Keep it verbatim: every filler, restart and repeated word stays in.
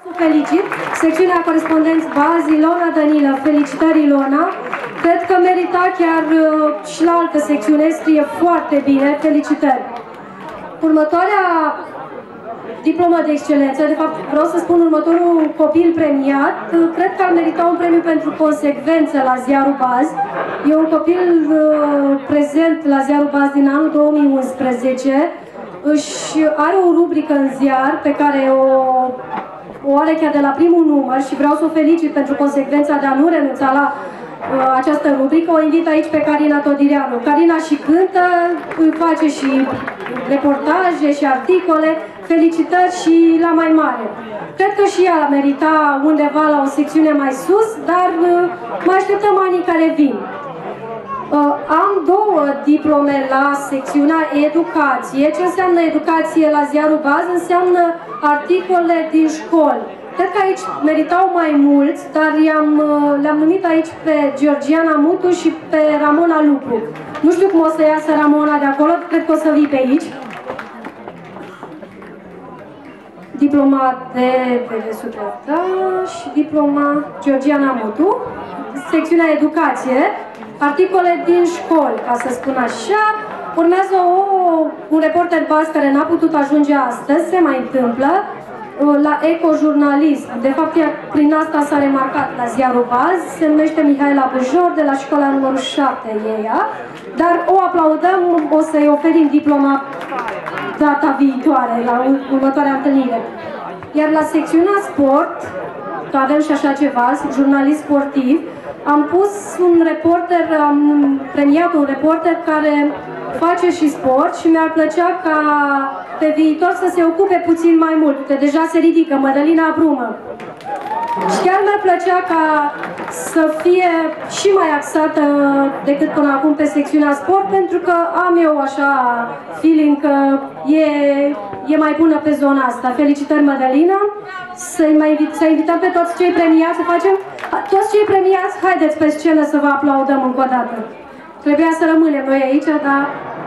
Felicit secțiunea corespondenți bazi, Ilona Danilă. Felicitări, Ilona. Cred că merita chiar și la altă secțiune, scrie foarte bine. Felicitări. Următoarea diplomă de excelență, de fapt vreau să spun următorul copil premiat, cred că ar merita un premiu pentru consecvență la ziarul Baz. E un copil uh, prezent la ziarul Baz din anul două mii unsprezece, își are o rubrică în ziar pe care o, o are chiar de la primul număr și vreau să o felicit pentru consecvența de a nu renunța la uh, această rubrică. O invit aici pe Carina Todireanu. Carina și cântă, face și reportaje și articole. Felicitări și la mai mare. Cred că și ea merita undeva la o secțiune mai sus, dar mai așteptăm anii care vin. Am două diplome la secțiunea educație. Ce înseamnă educație la ziarul Baz? Înseamnă articole din școli. Cred că aici meritau mai mulți, dar le-am numit aici pe Georgiana Mutu și pe Ramona Lupu. Nu știu cum o să iasă Ramona de acolo, cred că o să vii pe aici. Diploma de P V Suprata și diploma Georgiana Mutu, secțiunea educație, articole din școli, ca să spun așa. Urmează o, un reporter Baz care n-a putut ajunge astăzi, se mai întâmplă, la ecojurnalism. De fapt, prin asta s-a remarcat la ziarul Baz, se numește Mihaela Bujor, de la școala numărul șapte ea, dar o aplaudăm, o să-i oferim diploma data viitoare, la următoarea întâlnire. Iar la secțiunea sport, că avem și așa ceva, jurnalist sportiv, am pus un reporter, am premiat un reporter care face și sport și mi-ar plăcea ca pe viitor să se ocupe puțin mai mult, că deja se ridică, Mădălina Brumă. Și chiar mi-ar plăcea ca să fie și mai axată decât până acum pe secțiunea sport, pentru că am eu așa feeling că e, e mai bună pe zona asta. Felicitări, Mădălina! Să-i mai invit, să invităm pe toți cei premiați, să facem... Toți cei premiați, haideți pe scenă să vă aplaudăm încă o dată. Trebuia să rămânem noi aici, dar